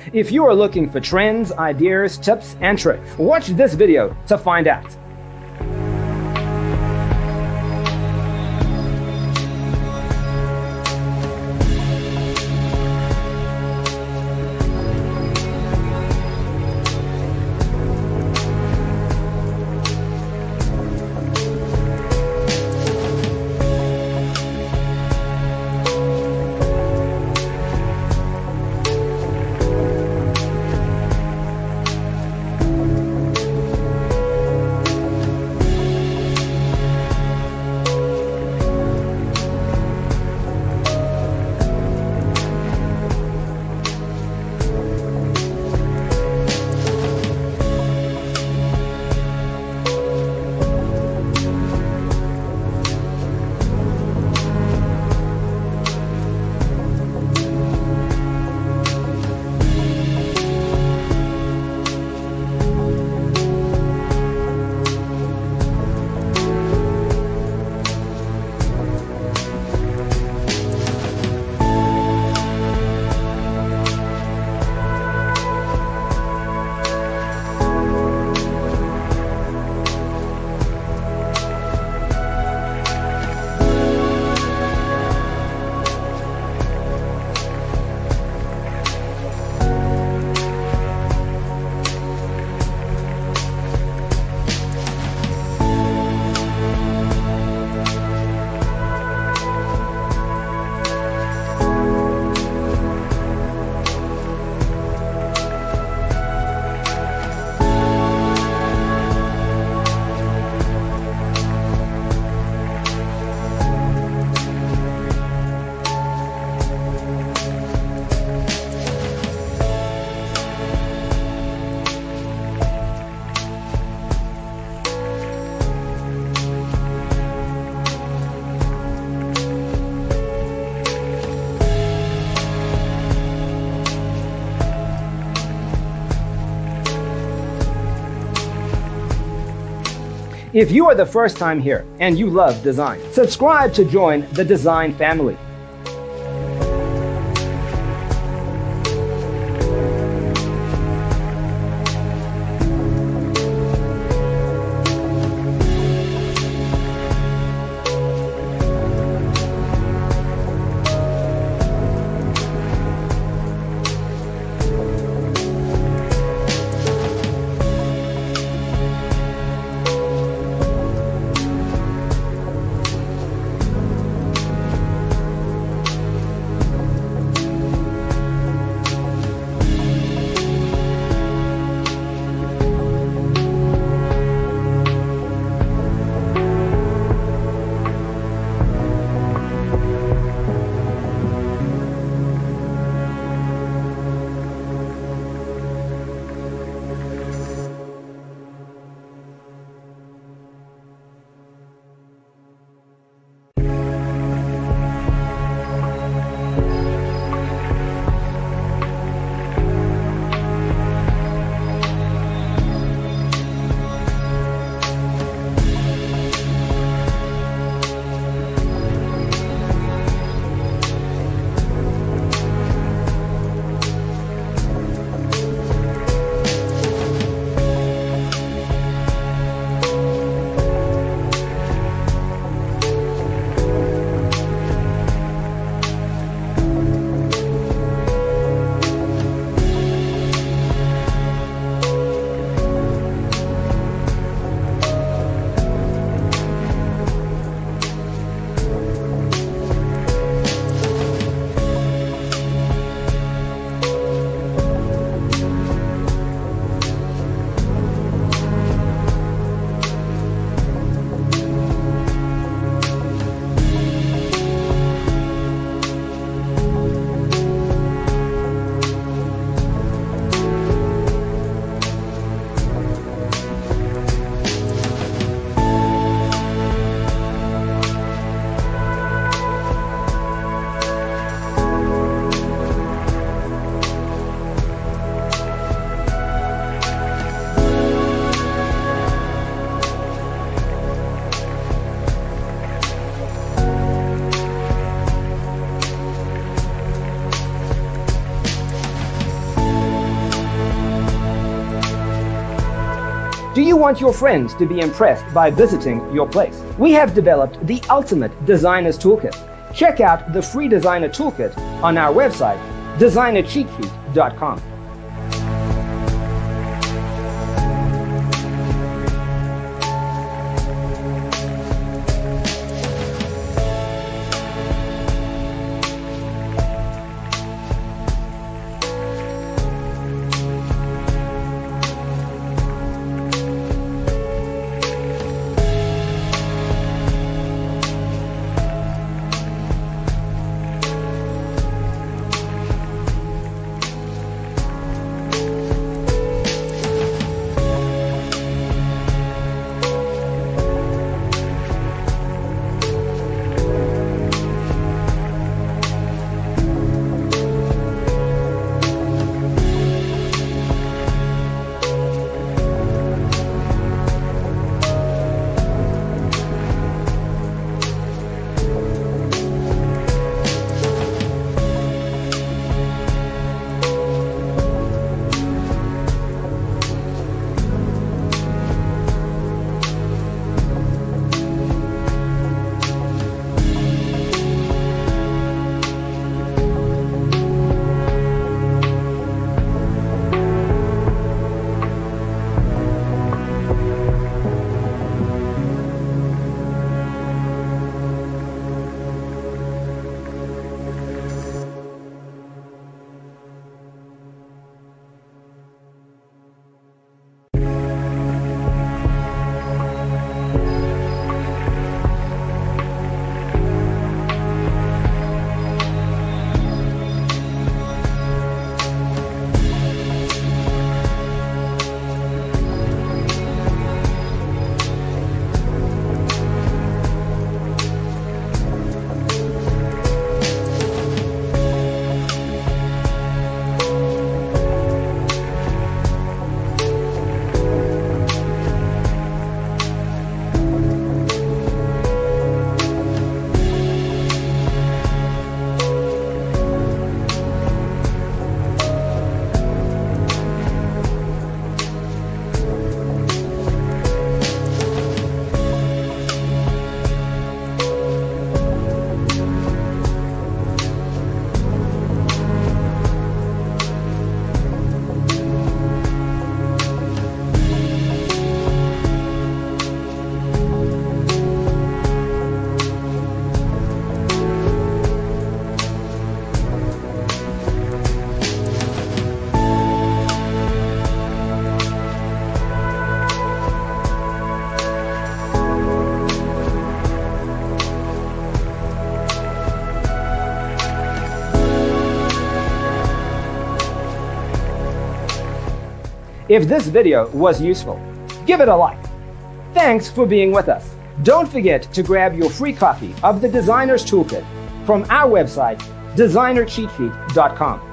If you are looking for trends, ideas, tips, and tricks, watch this video to find out. If you are the first time here and you love design, subscribe to join the design family. Do you want your friends to be impressed by visiting your place? We have developed the ultimate designer's toolkit. Check out the free designer toolkit on our website, designercheatsheet.com. If this video was useful, give it a like. Thanks for being with us. Don't forget to grab your free copy of the Designer's Toolkit from our website, designercheatsheet.com.